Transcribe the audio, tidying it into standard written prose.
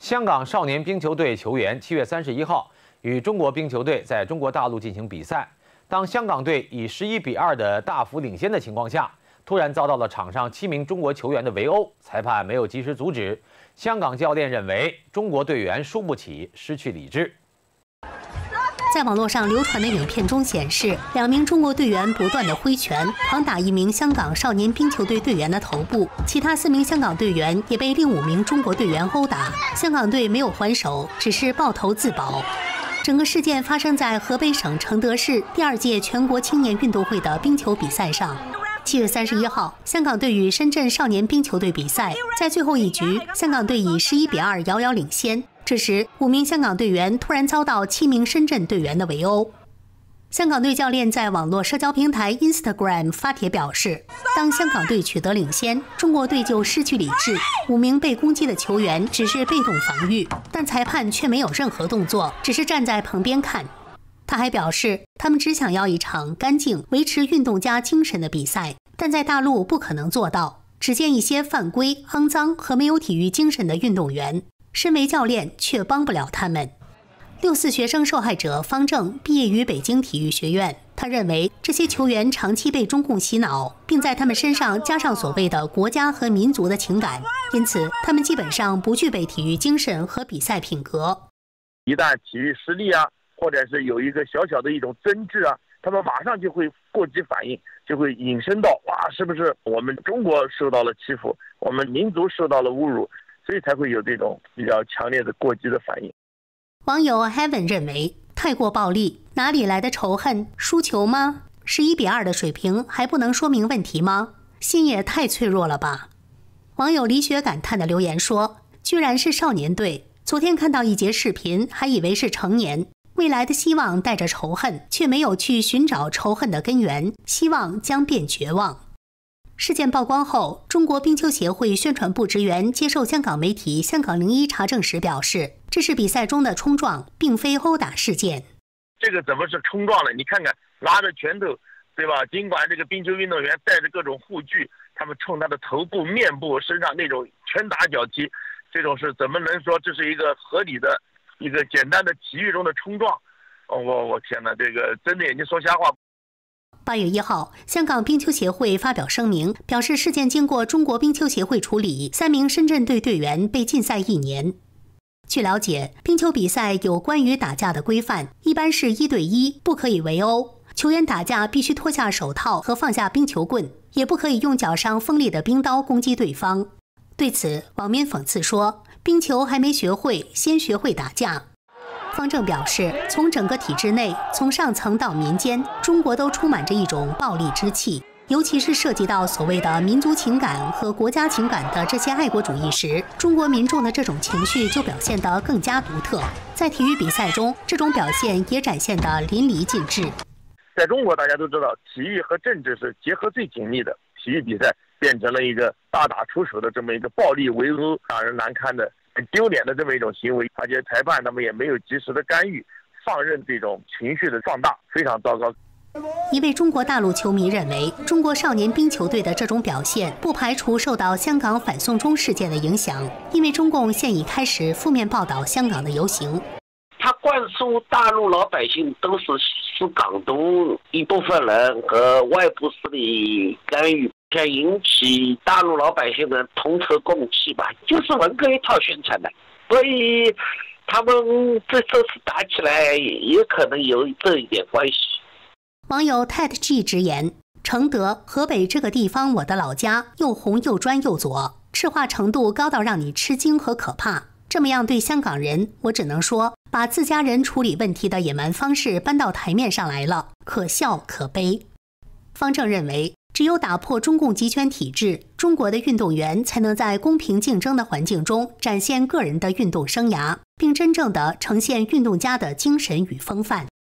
香港少年冰球队球员7月31号与中国冰球队在中国大陆进行比赛。当香港队以11-2的大幅领先的情况下，突然遭到了场上7名中国球员的围殴，裁判没有及时阻止。香港教练认为中国队员输不起，失去理智。 在网络上流传的影片中显示，2名中国队员不断的挥拳，狂打1名香港少年冰球队队员的头部，其他4名香港队员也被另5名中国队员殴打。香港队没有还手，只是抱头自保。整个事件发生在河北省承德市第2届全国青年运动会的冰球比赛上。7月31号，香港队与深圳少年冰球队比赛，在最后一局，香港队以11-2遥遥领先。 这时，5名香港队员突然遭到7名深圳队员的围殴。香港队教练在网络社交平台 Instagram 发帖表示，当香港队取得领先，中国队就失去理智。5名被攻击的球员只是被动防御，但裁判却没有任何动作，只是站在旁边看。他还表示，他们只想要一场干净、维持运动家精神的比赛，但在大陆不可能做到。只见一些犯规、肮脏和没有体育精神的运动员。 身为教练，却帮不了他们。6·4学生受害者方正毕业于北京体育学院，他认为这些球员长期被中共洗脑，并在他们身上加上所谓的国家和民族的情感，因此他们基本上不具备体育精神和比赛品格。 一旦体育失利啊，或者是有一个小小的一种争执啊，他们马上就会过激反应，就会引申到哇，是不是我们中国受到了欺负，我们民族受到了侮辱？ 所以才会有这种比较强烈的过激的反应。 网友 Heaven 认为太过暴力，哪里来的仇恨？输球吗？11-2的水平还不能说明问题吗？心也太脆弱了吧！网友李雪感叹的留言说：“居然是少年队，昨天看到一节视频，还以为是成年。未来的希望带着仇恨，却没有去寻找仇恨的根源，希望将变绝望。” 事件曝光后，中国冰球协会宣传部职员接受香港媒体《香港01》查证时表示，这是比赛中的冲撞，并非殴打事件。 这个怎么是冲撞了？你看看，拿着拳头，对吧？尽管这个冰球运动员带着各种护具，他们冲他的头部、面部、身上那种拳打脚踢，这种是怎么能说这是一个合理的、一个简单的体育中的冲撞？我天哪，这个睁着眼睛说瞎话。 8月1号，香港冰球协会发表声明，表示事件经过中国冰球协会处理，3名深圳队队员被禁赛1年。据了解，冰球比赛有关于打架的规范，一般是1对1，不可以围殴。球员打架必须脱下手套和放下冰球棍，也不可以用脚上锋利的冰刀攻击对方。对此，网民讽刺说：“冰球还没学会，先学会打架。” 方正表示，从整个体制内，从上层到民间，中国都充满着一种暴力之气。尤其是涉及到所谓的民族情感和国家情感的这些爱国主义时，中国民众的这种情绪就表现得更加独特。在体育比赛中，这种表现也展现得淋漓尽致。 在中国，大家都知道，体育和政治是结合最紧密的。体育比赛变成了一个大打出手的这么一个暴力围殴、让人难堪的。 很丢脸的这么一种行为，而且裁判他们也没有及时的干预，放任这种情绪的放大，非常糟糕。 一位中国大陆球迷认为，中国少年冰球队的这种表现，不排除受到香港反送中事件的影响，因为中共现已开始负面报道香港的游行。 他灌输大陆老百姓都是港独一部分人和外部势力干预。 想引起大陆老百姓的同仇共气吧，就是文革一套宣传的，所以他们这次打起来也可能有这一点关系。 网友 TED-G 直言：承德、河北这个地方，我的老家，又红又专又左，赤化程度高到让你吃惊和可怕。这么样对香港人，我只能说，把自家人处理问题的野蛮方式搬到台面上来了，可笑可悲。方正认为。 只有打破中共集权体制，中国的运动员才能在公平竞争的环境中展现个人的运动生涯，并真正地呈现运动家的精神与风范。